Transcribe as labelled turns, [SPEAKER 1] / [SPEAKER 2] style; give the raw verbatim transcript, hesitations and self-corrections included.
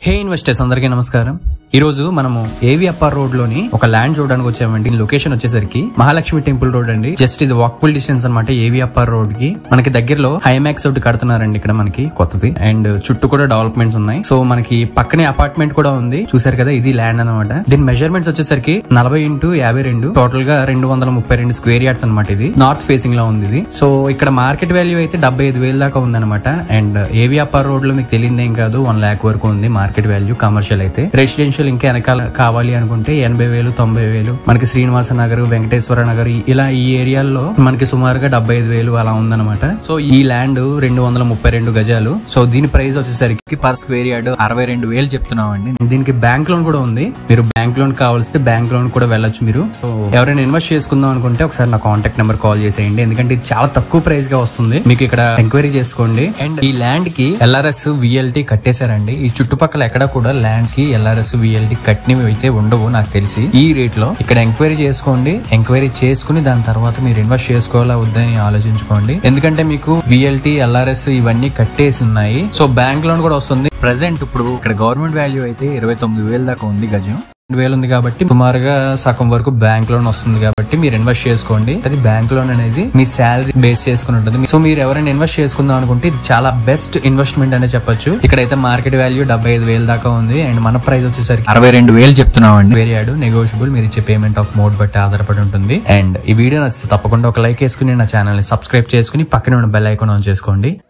[SPEAKER 1] హే investors అందరికీ నమస్కారం. ఈ రోజు మనము ఏవిఎఫ్ఆర్ రోడ్ లోని ఒక ల్యాండ్ చూడడానికి వచ్చామండి. లొకేషన్ వచ్చేసరికి మహాలక్ష్మి టెంపుల్ రోడ్ అండి. జస్ట్ ఇది వాకబుల్ డిస్టెన్స్ అనమాట. ఏవిఎఫ్ఆర్ రోడ్ కి మనకి దగ్గరలో హైమాక్స్ ఒకటి కడుతున్నారండి ఇక్కడ మనకి కొత్తది. అండ్ చుట్టూ కూడా డెవలప్మెంట్స్ ఉన్నాయి. సో మనకి పక్కనే అపార్ట్మెంట్ కూడా ఉంది. చూసారు కదా, ఇది ల్యాండ్ అనమాట. దీని మెజర్మెంట్స్ వచ్చేసరికి నలభై ఇంటూ యాభై రెండు టోటల్ గా రెండు వందల ముప్పై రెండు స్క్వేర్ యార్డ్స్ అనమాట. ఇది నార్త్ ఫేసింగ్ లో ఉంది ఇది. సో ఇక్కడ మార్కెట్ వాల్యూ అయితే డెబ్బై ఐదు వేల దాకా ఉందన్నమాట. అండ్ ఏవిఎఫ్ఆర్ రోడ్ లో మీకు తెలియదేం కాదు, వన్ లాక్ వరకు ఉంది మార్కెట్ వాల్యూ. కమర్షియల్ అయితే, రెసిడెన్షియల్ ఇంకా వెనకాల కావాలి అనుకుంటే ఎనభై వేలు తొంభై వేలు మనకి శ్రీనివాస నగర్, వెంకటేశ్వర నగర్ ఇలా ఈ ఏరియాల్లో మనకి సుమారుగా డెబ్బై ఐదు వేలు అలా ఉందన్నమాట. సో ఈ ల్యాండ్ రెండు వందల ముప్పై రెండు గజాలు. సో దీని ప్రైస్ వచ్చేసరికి పర్ స్క్వేర్ యార్డ్ అరవై రెండు వేలు చెప్తున్నామండి. దీనికి బ్యాంక్ లోన్ కూడా ఉంది. మీరు బ్యాంక్ లోన్ కావాల్సి బ్యాంక్ లోన్ కూడా వెళ్ళొచ్చు మీరు. సో ఎవరైనా ఇన్వెస్ట్ చేసుకుందాం అనుకుంటే ఒకసారి నా కాంటాక్ట్ నెంబర్ కాల్ చేసేయండి. ఎందుకంటే ఇది చాలా తక్కువ ప్రైస్ గా వస్తుంది. మీకు ఇక్కడ ఎంక్వైరీ చేసుకోండి. అండ్ ఈ ల్యాండ్ కి ఎల్ఆర్ఎస్ విఎల్టీ కట్టేశారండి. ఈ చుట్టుపక్కల ఎక్కడ కూడా ల్యాండ్స్ కి ఎల్ఆర్ఎస్ విఎల్టీ కట్టినవి అయితే ఉండవు నాకు తెలిసి ఈ రేట్ లో. ఇక్కడ ఎంక్వైరీ చేసుకోండి. ఎంక్వైరీ చేసుకుని దాని తర్వాత మీరు ఇన్వెస్ట్ చేసుకోవాలా వద్దని ఆలోచించుకోండి. ఎందుకంటే మీకు విఎల్టీ ఎల్ఆర్ఎస్ ఇవన్నీ కట్టేసి ఉన్నాయి. సో బ్యాంక్ లోన్ కూడా వస్తుంది. ప్రెసెంట్ ఇప్పుడు ఇక్కడ గవర్నమెంట్ వాల్యూ అయితే ఇరవై తొమ్మిది వేల దాకా ఉంది గజం. రెండు వేలు ఉంది కాబట్టి సుమారుగా సగం వరకు బ్యాంక్ లోన్ వస్తుంది కాబట్టి మీరు ఇన్వెస్ట్ చేసుకోండి. అది బ్యాంక్ లోన్ అనేది మీ శాలరీ బేస్ చేసుకుని ఉంటుంది. సో మీరు ఎవరైనా ఇన్వెస్ట్ చేసుకుందాం అనుకుంటే ఇది చాలా బెస్ట్ ఇన్వెస్ట్మెంట్ అనే చెప్పొచ్చు. ఇక్కడైతే మార్కెట్ వాల్యూ డెబ్బై ఐదు వేల దాకా ఉంది. అండ్ మన ప్రైస్ వచ్చేసరికి అరవై రెండు వేలు చెప్తున్నామండి. వేరియాడు నెగోషియబుల్. మీరు ఇచ్చే పేమెంట్ ఆఫ్ మోడ్ బట్టి ఆధారపడి ఉంటుంది. అండ్ ఈ వీడియో నచ్చితే తప్పకుండా ఒక లైక్ వేసుకుని నా ఛానల్ ని సబ్స్క్రైబ్ చేసుకుని పక్కన ఉన్న బెల్ ఐకాన్ ఆన్ చేసుకోండి.